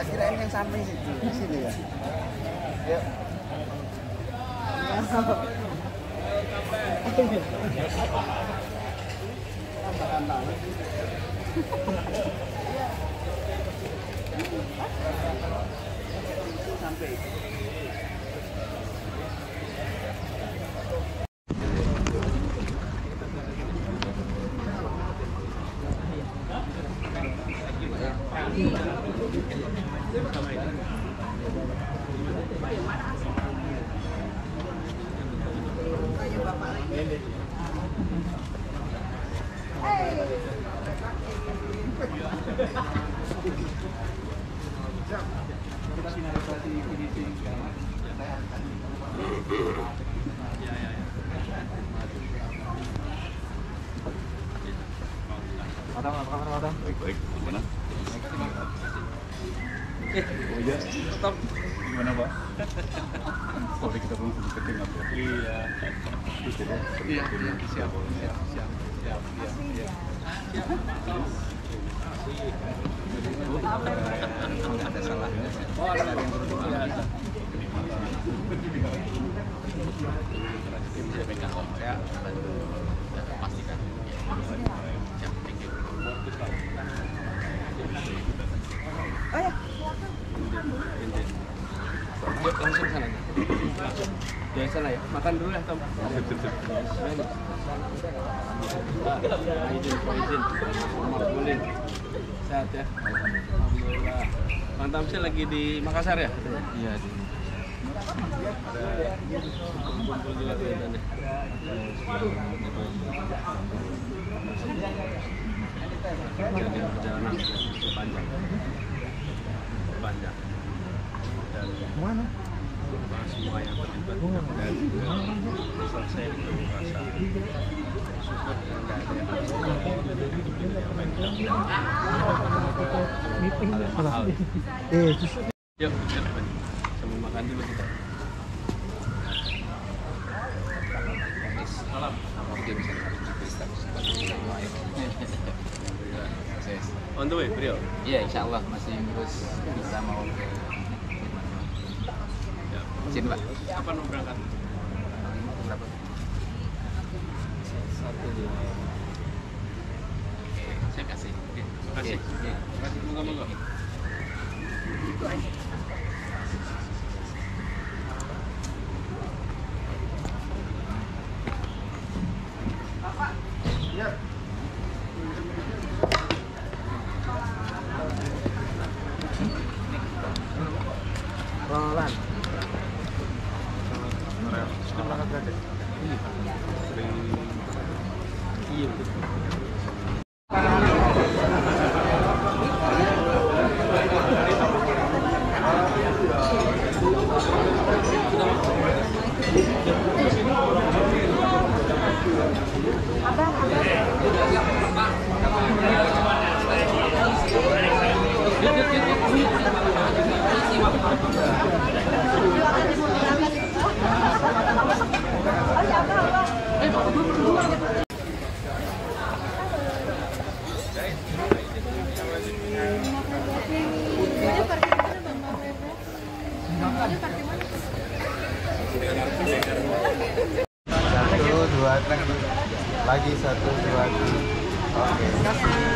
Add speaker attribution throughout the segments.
Speaker 1: Kirain yang samping situ, di sini ya. Yuk. Sampai.
Speaker 2: Madam. Baik, gimana? Oh iya,
Speaker 3: Stop.
Speaker 2: gimana Pak? Sorry kita belum sempat ketemu ya.
Speaker 3: Iya. Iya, siap. Ada salahnya. Oh, ada yang biasa. Bisa pegang om ya. Pastikan. Siap, thank you.
Speaker 1: Oh ya.
Speaker 3: Yuk, langsung sana. Jangan sana ya. Makan dulu ya, Tom.
Speaker 2: Sip.
Speaker 3: Izin. Makbulin. Sehat ya. Alhamdulillah. Bang Tamsil lagi di Makassar ya?
Speaker 2: Iya, di
Speaker 3: Ada kumpul juga kelihatannya. Jadi perjalanan panjang. Dan
Speaker 1: Mana?
Speaker 3: bahas semua yang terlibat dan selesai dengan rasa syukur dan nggak ada yang mahal. Yuk, sambil makan dulu kita. Malam. On the way, Brio.
Speaker 4: Iya, insya Allah masih terus bisa mau ke sini, Pak.
Speaker 3: Kapan mau berangkat?
Speaker 4: Berapa?
Speaker 3: 1, 2. Saya kasih. Oke, terima kasih.
Speaker 4: Iya.
Speaker 3: Terima kasih. Moga-moga.
Speaker 1: Roland.
Speaker 3: Sudah berangkat berarti? Iya, betul.
Speaker 1: Satu, dua, lagi 1, 2, 3.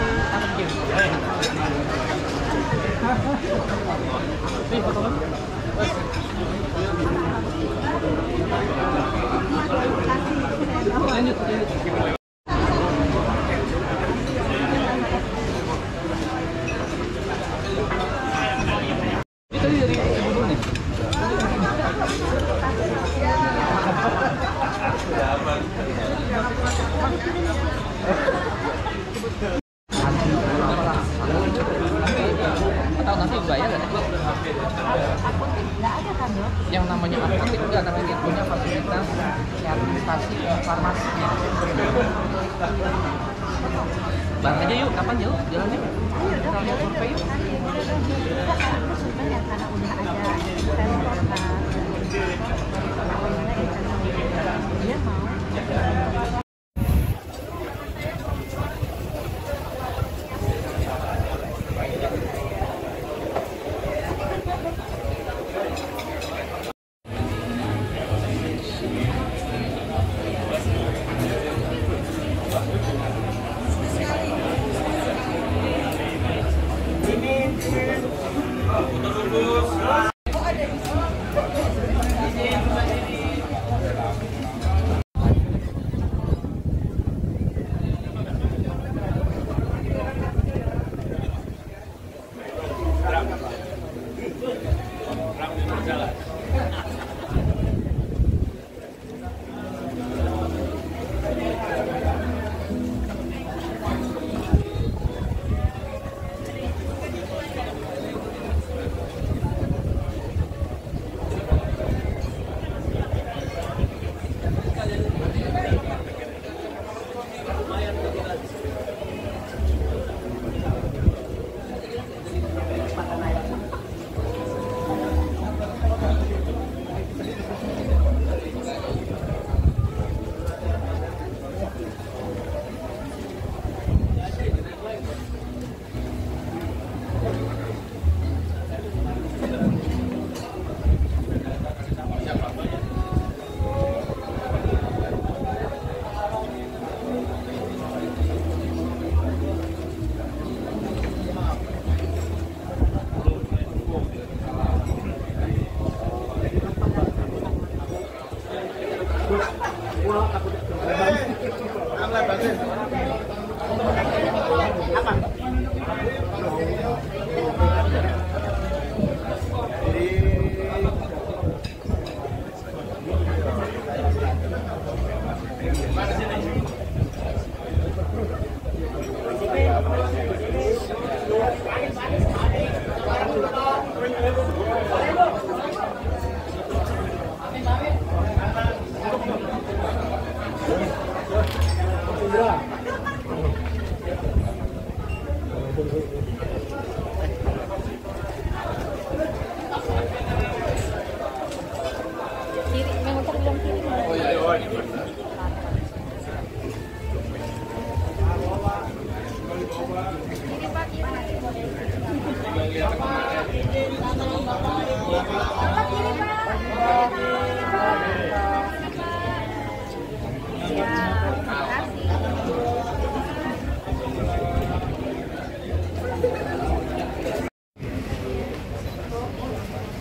Speaker 4: Atau nanti bayar nggak? Yang namanya apotek enggak, namanya dia punya fasilitas administrasi farmasi. Bareng aja yuk, kapan yuk? Jalannya?
Speaker 5: Ayo dong, jalan yuk. Karena udah ada sensor kan. Dia mau.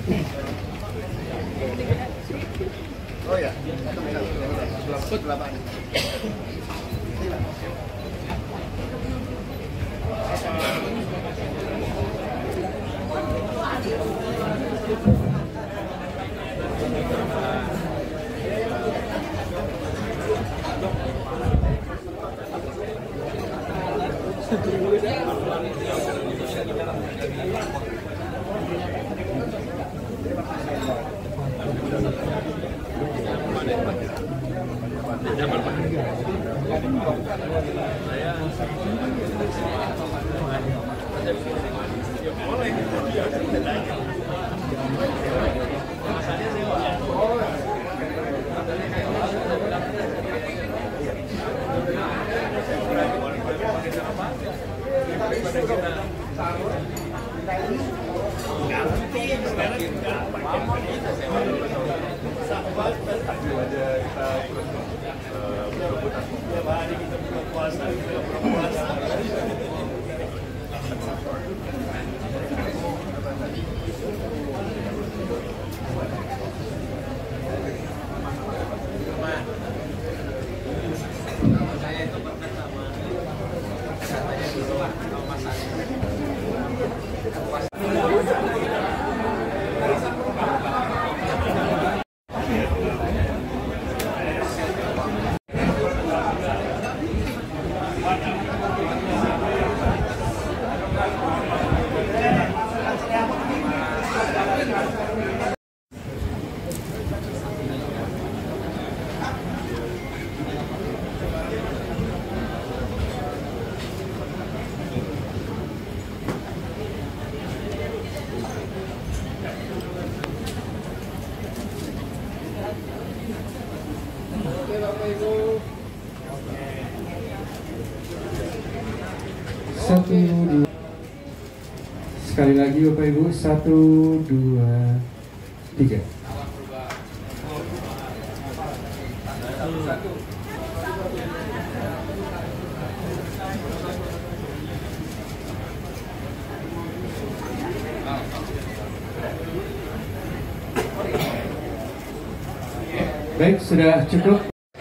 Speaker 1: Oh ya, berapa?
Speaker 6: Satu, dua. Sekali lagi Bapak Ibu, 1, 2, 3. Baik, sudah cukup.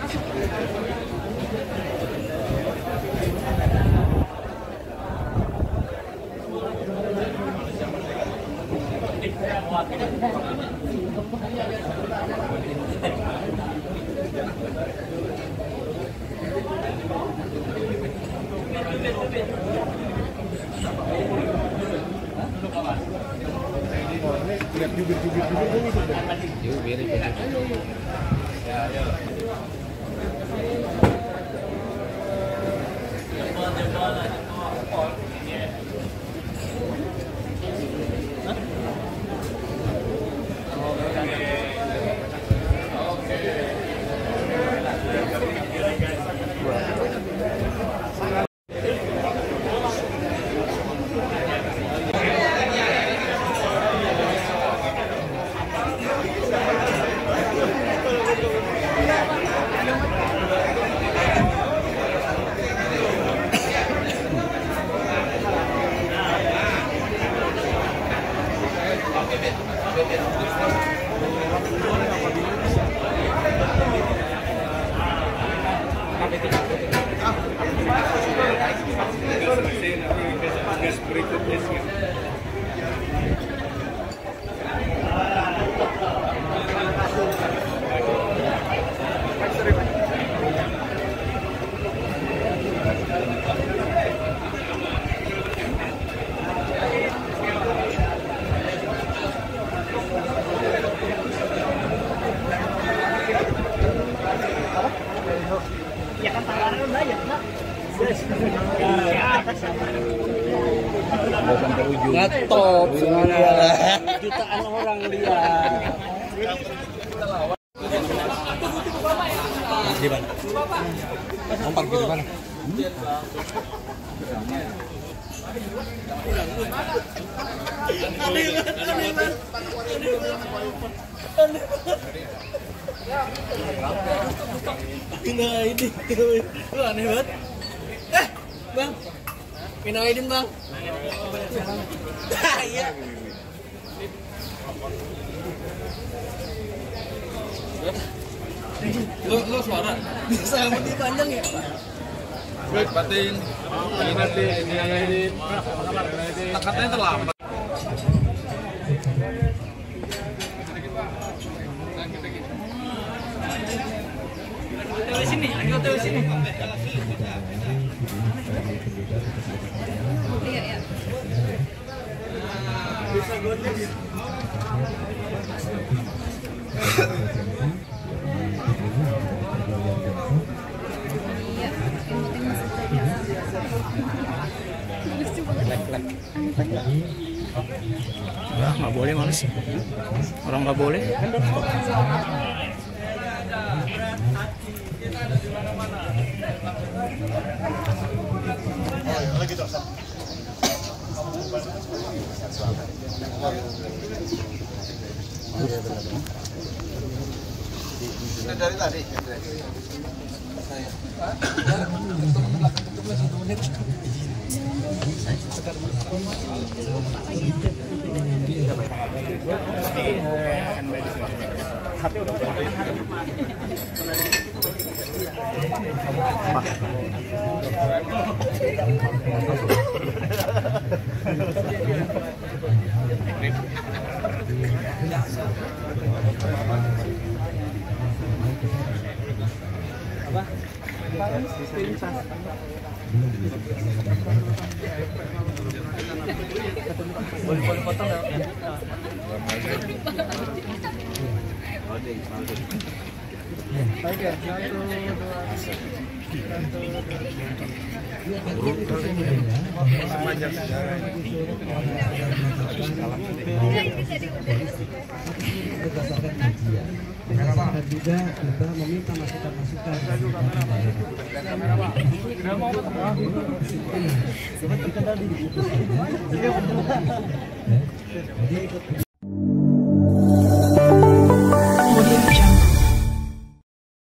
Speaker 7: Ngetop semuanya. Jutaan orang lihat. Di mana? Nampak di mana? Nah ini, lu aneh banget. Bang, minum Aidin bang. Iya. Lo suara. Sama di panjang ya. Baik, batin. Ini nanti ini. Katanya terlambat. Sini, ayo sini.
Speaker 5: Iya, iya.
Speaker 7: Bisa gondes.
Speaker 5: Iya, yang penting masuk saja. Lucu banget.
Speaker 3: Nggak boleh malah sih. Orang nggak boleh.
Speaker 1: Lagi dong. Sudah dari tadi.
Speaker 7: Boleh potong nggak? Oke, 1, 2, 3. Sepanjang sejarah ini.
Speaker 6: Dan juga kita meminta masukan-masukan dari